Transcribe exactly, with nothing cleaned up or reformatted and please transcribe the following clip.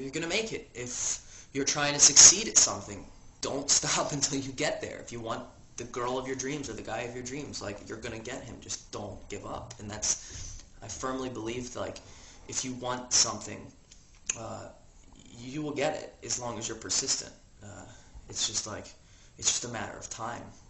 you're going to make it. If you're trying to succeed at something, don't stop until you get there. If you want the girl of your dreams or the guy of your dreams, like, you're going to get him. Just don't give up. And that's, I firmly believe, like, if you want something, uh, you will get it as long as you're persistent. Uh, it's just like, it's just a matter of time.